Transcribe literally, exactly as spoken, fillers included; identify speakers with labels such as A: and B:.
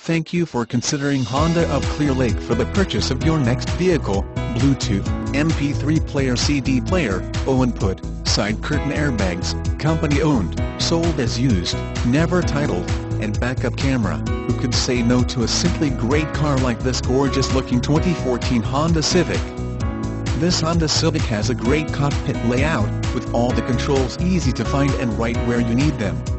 A: Thank you for considering Honda of Clear Lake for the purchase of your next vehicle. Bluetooth, M P three player, C D player, O-input, side curtain airbags, company owned, sold as used, never titled, and backup camera. Who could say no to a simply great car like this gorgeous looking twenty fourteen Honda Civic? This Honda Civic has a great cockpit layout, with all the controls easy to find and right where you need them.